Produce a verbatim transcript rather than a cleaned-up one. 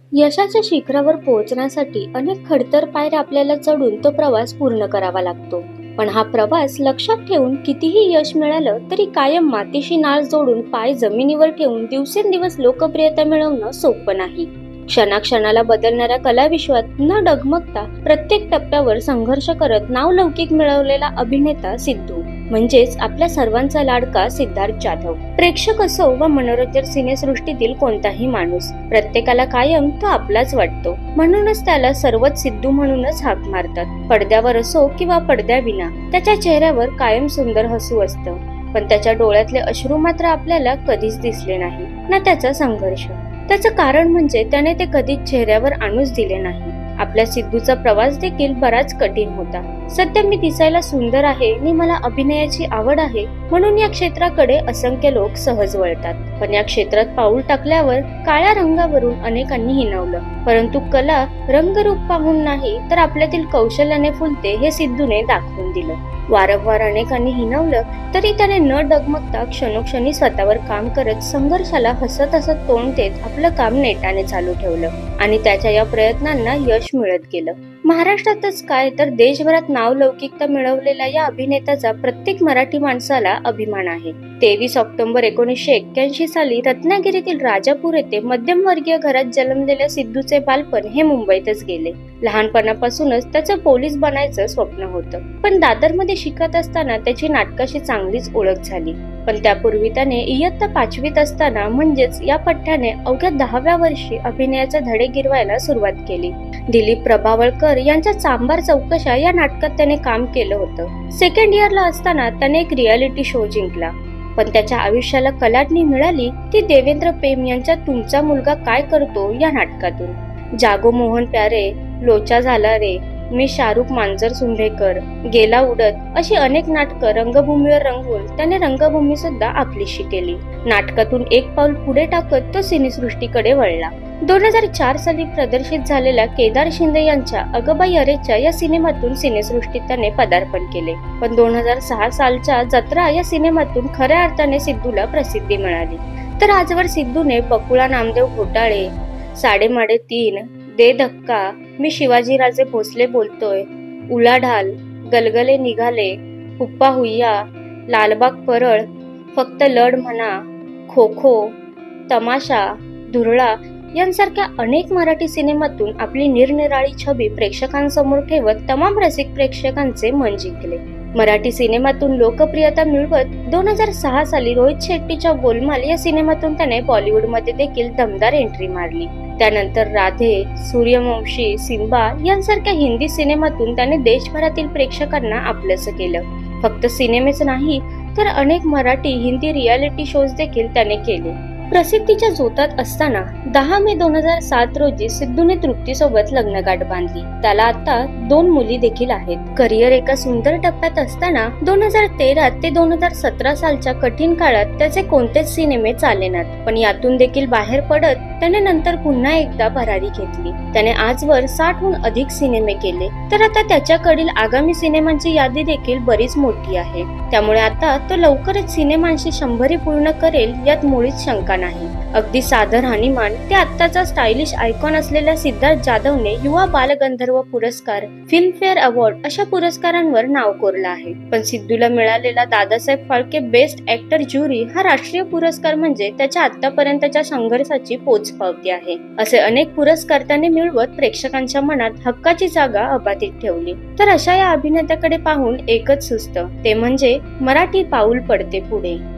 यशाच्या शिखरावर पोहोचण्यासाठी अनेक खडतर पायऱ्या आपल्याला चढून तो प्रवास पूर्ण करावा लागतो. पण हा प्रवास लक्षात ठेवून कितीही यश मिळालं तरी कायम मातीशी नाळ जोडून पाय जमिनीवर ठेवून दिवसेंदिवस लोकप्रियता मिळवणं सोपं नाही. क्षणाक्षणाला बदलणाऱ्या कलाविश्वात न डगमगता प्रत्येक टप्प्यावर संघर्ष करत नावलौकिक मिळवलेला अभिनेता सिद्धू म्हणजेच आपल्या सर्वांचा लाडका सिद्धार्थ जाधव. प्रेक्षक असो व मनोरंजन सिनेसृष्टीतील कोणताही माणूस, प्रत्येकाला कायम तो आपलाच वाटतो. म्हणूनच त्याला सर्वच सिद्धू म्हणूनच हाक मारतात. पडद्यावर असो किंवा पडद्याविना त्याच्या चेहऱ्यावर कायम सुंदर हसू असतं, पण त्याच्या डोळ्यातले अश्रू मात्र आपल्याला कधीच दिसले नाही ना त्याचा संघर्ष. त्याचं कारण म्हणजे त्याने ते कधीच चेहऱ्यावर आणूच दिले नाही. आपल्या सिद्धूचा प्रवास देखील बराच कठीण होता. सध्या मी दिसायला सुंदर आहे आणि मला अभिनयाची आवड आहे म्हणून या क्षेत्राकडे असंख्य लोक सहज वळतात. पण या क्षेत्रात पाऊल टाकल्यावर काळ्या रंगावरून अनेकांनी हिणवलं. परंतु कला रंगरूप पाहून नाही तर आपल्यातील कौशल्याने फुलते हे सिद्धूने दाखवून दिलं. वारंवार अनेकांनी हिणवलं तरी त्याने न डगमगता क्षणोक्षणी स्वतःवर काम करत संघर्षाला हसत हसत तोंड देत आपलं काम नेटाने चालू ठेवलं आणि त्याच्या या प्रयत्नांना यश मिळत गेलं. महाराष्ट्रातच काय तर देशभरात नावलौकिकता मिळवलेल्या या अभिनेत्याचा प्रत्येक मराठी माणसाला अभिमान आहे. तेवीस ऑक्टोबर एकोणीसशे एक्क्याऐंशी साली रत्नागिरीतील राजापूर येथे मध्यमवर्गीय घरात जन्मलेल्या सिद्धूचे बालपण हे मुंबईतच गेले. लहानपणापासूनच त्याचं पोलीस बनायचं स्वप्न होतं. पण दादरमध्ये शिकत असताना त्याची नाटकाशी चांगलीच ओळख झाली. पण त्यापूर्वी त्याने इयत्ता पाचवीत असताना म्हणजेच या पठ्ठ्याने अवघ्या दहाव्या वर्षी अभिनयाचे धडे गिरवायला सुरुवात केली. दिलीप प्रभावळकर यांच्या चांभार चौकशा या नाटकात त्याने काम केलं होतं. सेकंड इयरला असताना त्याने एक रियालिटी शो जिंकला. पण त्याच्या आयुष्याला कलाटणी मिळाली ती देवेंद्र पेम यांच्या तुमचा मुलगा काय करतो या नाटकातून. जागो मोहन प्यारे, लोचा झाला रे, मी शाहरुख मांजर सुंभेकर, गेला उडत अशी अनेक नाटकं रंगभूमीवर रंगवून त्याने रंगभूमी सुद्धा आपलीशी केली. नाटकातून एक पाऊल पुढे टाकत तो सिनेसृष्टीकडे वळला. दोन हजार चार साली प्रदर्शित झालेल्या केदार शिंदे यांच्या अगबाई अरेच्या या सिनेमातून सिनेसृष्टीत त्याने पदार्पण केले. पण दोन हजार सहा सालच्या जत्रा या सिनेमातून खऱ्या अर्थाने सिद्धूला प्रसिद्धी मिळाली. तर आजवर सिद्धूने बकुळा नामदेव घोटाळे, साडेमाडे तीन, दे धक्का, मी शिवाजीराजे भोसले बोलतोय, उलाढाल, गलगले निघाले, हुप्पा हुय्या, लालबाग परळ, फक्त लढ म्हणा, खो खो, तमाशा, धुरळा यांसारख्या अनेक मराठी सिनेमातून आपली निरनिराळी छबी प्रेक्षकांसमोर ठेवत तमाम रसिक प्रेक्षकांचे मन जिंकले. मराठी सिनेमातून लोकप्रियता मिळवत दोन हजार सहा साली रोहित शेट्टीच्या गोलमाल या सिनेमातून त्याने बॉलिवूडमध्ये देखील दमदार एंट्री मारली. त्यानंतर राधे, सूर्यवंशी, सिम्बा यांसारख्या हिंदी सिनेमातून त्याने देशभरातील प्रेक्षकांना आपलंसं केलं. फक्त सिनेमेच नाही तर अनेक मराठी हिंदी रियालिटी शोज देखील त्याने केले. प्रसिद्धीच्या जोतात असताना दहा मे दोन हजार सात रोजी सिद्धूने तृप्तीसोबत लग्नगाठ बांधली. त्याला आता दोन मुली देखील आहेत. करिअर एका सुंदर टप्प्यात असताना दोन हजार तेरा ते दोन हजार सतरा सालच्या कठीण काळात त्याचे कोणतेच सिनेमे चालेनात. पण यातून देखील बाहेर पडत त्याने नंतर पुन्हा एकदा भरारी घेतली. त्याने आजवर साठहून अधिक सिनेमे केले. तर आता त्याच्याकडील आगामी सिनेमांची यादी देखील बरीच मोठी आहे. त्यामुळे आता तो लवकरच सिनेमांशी शंभरी पूर्ण करेल यात मुळीच शंका नाही. अगदी साधं राहणीमान ते आत्ताचा स्टायलिश आयकॉन असलेल्या सिद्धार्थ जाधवने युवा बालगंधर्व पुरस्कार, फिल्मफेअर अवॉर्ड अशा पुरस्कारांवर नाव कोरलं आहे. पण सिद्धूला मिळालेला Dadasaheb Phalke best actor jury हा राष्ट्रीय पुरस्कार म्हणजे त्याच्या आतापर्यंतच्या संघर्षाची पोचपावती आहे. असे अनेक पुरस्कार त्याने मिळवत प्रेक्षकांच्या मनात हक्काची जागा अबाधित ठेवली. तर अशा या अभिनेत्याकडे पाहून एकच सुचतं ते म्हणजे मराठी पाऊल पडते पुढे.